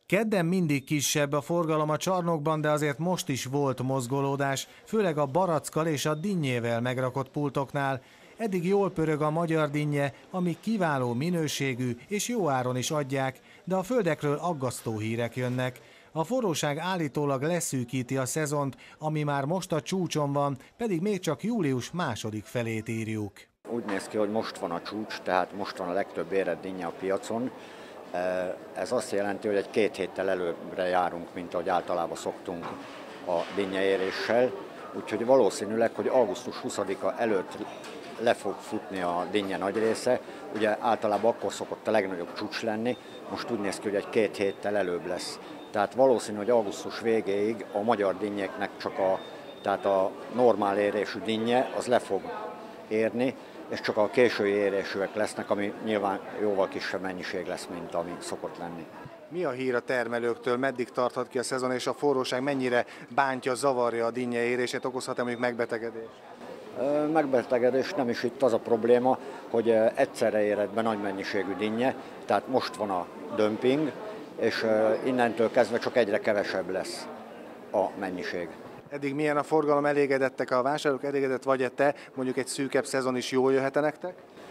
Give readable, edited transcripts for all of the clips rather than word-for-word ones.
Kedden mindig kisebb a forgalom a csarnokban, de azért most is volt mozgolódás, főleg a barackkal és a dinnyével megrakott pultoknál. Eddig jól pörög a magyar dinnye, ami kiváló minőségű és jó áron is adják, de a földekről aggasztó hírek jönnek. A forróság állítólag leszűkíti a szezont, ami már most a csúcson van, pedig még csak július második felét írjuk. Úgy néz ki, hogy most van a csúcs, tehát most van a legtöbb érett dinnye a piacon. Ez azt jelenti, hogy egy 2 héttel előbbre járunk, mint ahogy általában szoktunk a dinnyeéréssel. Úgyhogy valószínűleg, hogy augusztus 20-a előtt le fog futni a dinnye nagy része. Ugye általában akkor szokott a legnagyobb csúcs lenni, most úgy néz ki, hogy egy 2 héttel előbb lesz. Tehát valószínű, hogy augusztus végéig a magyar dinnyéknek csak a normál érésű dinnye az le fog érni, és csak a késői érésűek lesznek, ami nyilván jóval kisebb mennyiség lesz, mint ami szokott lenni. Mi a hír a termelőktől, meddig tarthat ki a szezon, és a forróság mennyire bántja, zavarja a dinnye érését, okozhat-e mondjuk megbetegedést? Megbetegedés nem is itt az a probléma, hogy egyszerre éred be nagy mennyiségű dinnye, tehát most van a dömping, és innentől kezdve csak egyre kevesebb lesz a mennyiség. Eddig milyen a forgalom, elégedettek a vásárlók, elégedett vagy te, mondjuk egy szűkebb szezon is jól jöhet-e nektek?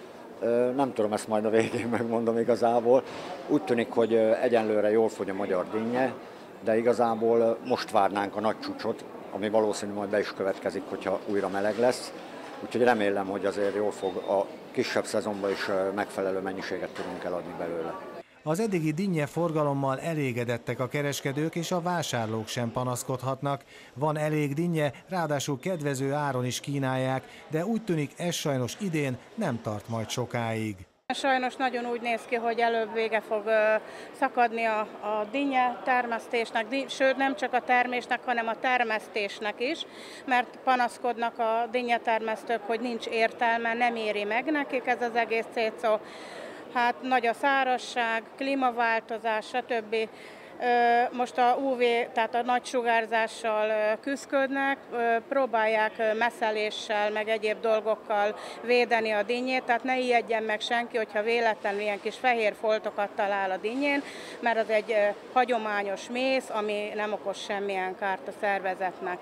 Nem tudom, ezt majd a végén megmondom igazából. Úgy tűnik, hogy egyenlőre jól fogy a magyar dinnye, de igazából most várnánk a nagy csúcsot, ami valószínű majd be is következik, hogyha újra meleg lesz. Úgyhogy remélem, hogy azért jól fog a kisebb szezonban is megfelelő mennyiséget tudunk eladni belőle. Az eddigi dinnye forgalommal elégedettek a kereskedők, és a vásárlók sem panaszkodhatnak. Van elég dinnye, ráadásul kedvező áron is kínálják, de úgy tűnik, ez sajnos idén nem tart majd sokáig. Sajnos nagyon úgy néz ki, hogy előbb vége fog szakadni a dinnye termesztésnek, sőt nem csak a termésnek, hanem a termesztésnek is, mert panaszkodnak a dinnyetermesztők, hogy nincs értelme, nem éri meg nekik ez az egész cécó. Hát nagy a szárazság, klímaváltozás, stb. Most a UV, tehát a nagy sugárzással küszködnek, próbálják messzeléssel, meg egyéb dolgokkal védeni a dinnyét, tehát ne ijedjen meg senki, hogyha véletlenül ilyen kis fehér foltokat talál a dinnyén, mert az egy hagyományos mész, ami nem okoz semmilyen kárt a szervezetnek.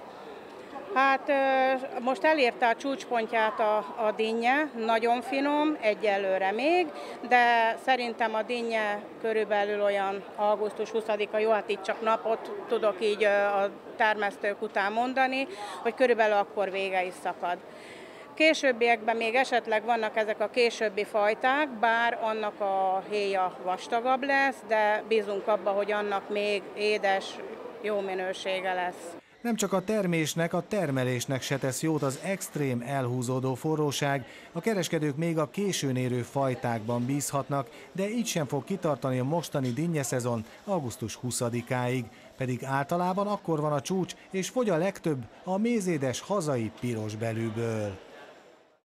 Hát most elérte a csúcspontját a dinnye, nagyon finom, egyelőre még, de szerintem a dinnye körülbelül olyan augusztus 20-a, jó, hát itt csak napot tudok így a termesztők után mondani, hogy körülbelül akkor vége is szakad. Későbbiekben még esetleg vannak ezek a későbbi fajták, bár annak a héja vastagabb lesz, de bízunk abba, hogy annak még édes, jó minősége lesz. Nem csak a termésnek, a termelésnek se tesz jót az extrém elhúzódó forróság, a kereskedők még a későn érő fajtákban bízhatnak, de így sem fog kitartani a mostani dinnyeszezon augusztus 20-áig, pedig általában akkor van a csúcs, és fogy a legtöbb a mézédes hazai piros belűből.